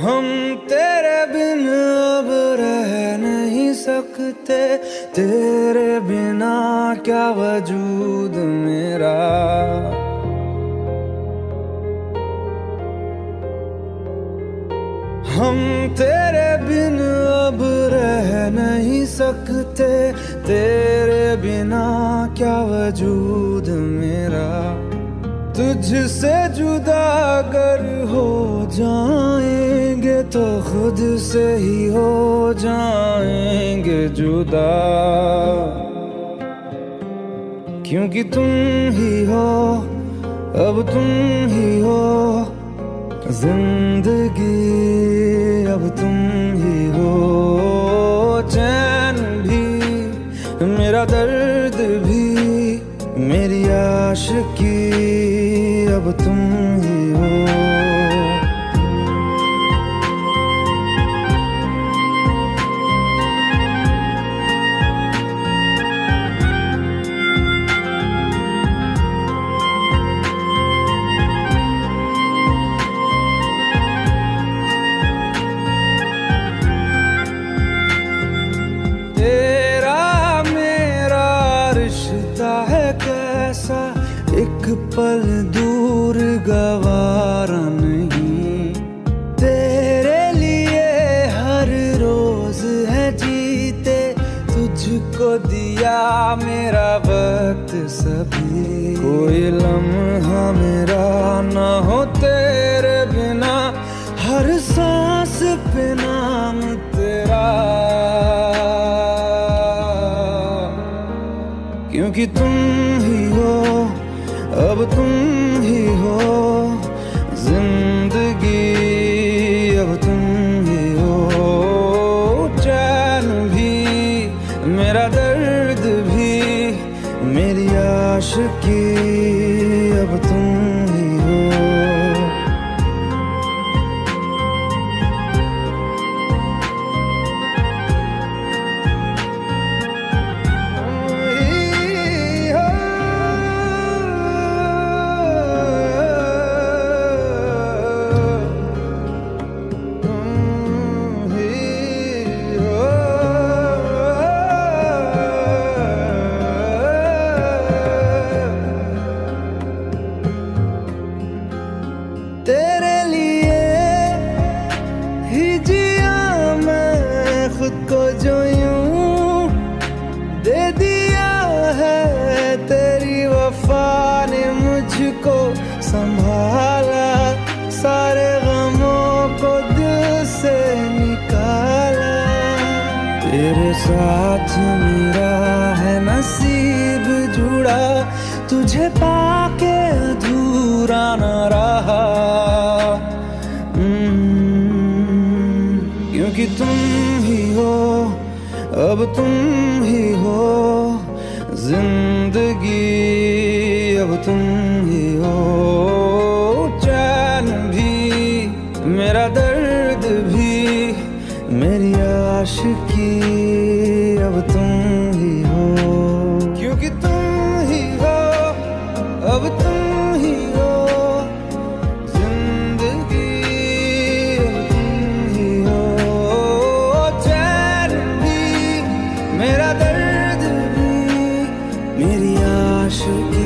हम तेरे बिन अब रह नहीं सकते, तेरे बिना क्या वजूद मेरा। हम तेरे बिन अब रह नहीं सकते, तेरे बिना क्या वजूद मेरा। तुझसे जुदा अगर हो जाएंगे तो खुद से ही हो जाएंगे जुदा, क्योंकि तुम ही हो, अब तुम ही हो जिंदगी, अब तुम ही हो। चैन भी मेरा दर्द भी मेरी आशिकी, अब तुम ही हो। एक पल दूर गवारा नहीं, तेरे लिए हर रोज है जीते, तुझको दिया मेरा वक्त सभी। कोई लम्हा मेरा ना हो तेरे बिना, हर सांस पे नाम तेरा, क्योंकि तुम ही हो, अब तुम ही हो जिंदगी, अब तुम ही हो। चैन भी मेरा दर्द भी मेरी आशिकी, अब तुम ही हो। तेरे लिए ही जिया मैं खुद को, जो यूं दे दिया है तेरी वफा ने मुझको संभाला, सारे गमों को दिल से निकाला। तेरे साथ मेरा है नसीब जुड़ा, तुझे पाके अधूरा न रहा, क्योंकि तुम ही हो, अब तुम ही हो जिंदगी, अब तुम ही हो। चैन भी मेरा दर्द भी मेरी आशिकी, अब तुम ही हो, क्योंकि तुम ही हो, अब तुम ही हो जिंदगी, अब तुम ही हो। चैन भी मेरा दर्द भी मेरी आशिकी।